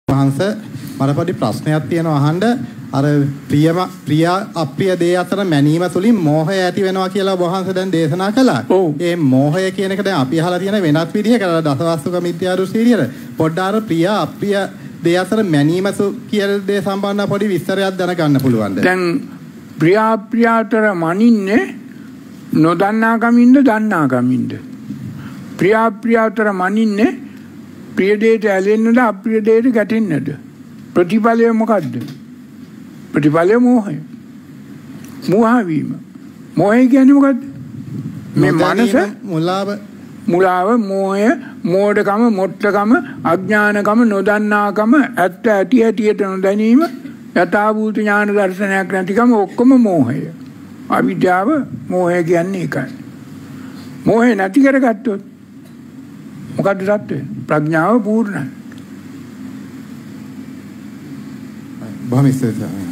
වහන්සේ මට පොඩි ප්‍රශ්නයක් තියෙනවා අහන්න. අර ප්‍රිය අප්‍රිය දේ අතර මැනීම තුලින් මෝහය ඇති වෙනවා කියලා වහන්සේ දැන් දේශනා කළා. ඒ මෝහය කියන එක දැන් අපි අහලා තියෙන වෙනත් විදිහකට දසවස්තුක මිත්‍යා දෘෂ්ටිය. පොඩ්ඩක් අර ප්‍රිය අප්‍රිය දේ අතර මැනීම කියන දේ සම්බන්ධව පොඩි විස්තරයක් දැනගන්න පුළුවන්ද? දැන් ප්‍රිය අප්‍රිය අතර මනින්නේ නොදන්නා කමින්ද දන්නා කමින්ද? ප්‍රිය අප්‍රිය අතර මනින්නේ ප්‍රිය දෙයට ඇලෙන්නද අප්‍රිය දෙයට ගැටෙන්නද? ප්‍රතිඵලය මොකද්ද? ප්‍රතිඵලය මෝහය. මෝහ වීම. මෝහය කියන්නේ මොකද්ද? මේ මනස මුලාව මෝහය, මෝඩකම, මොට්ටකම, අඥානකම, නොදන්නාකම, ඇත්ත ඇති හැටියට නොදැනීම, යථාභූත ඥාන දර්ශනයක් නැතිකම ඔක්කොම මෝහය. අවිද්‍යාව මෝහය කියන්නේ ඒකයි. මෝහය නැති කරගත්තොත් මොකද්ද තත්ත්වය? ප්‍රඥාව පූර්ණයි. බොහොම ස්තුතියි.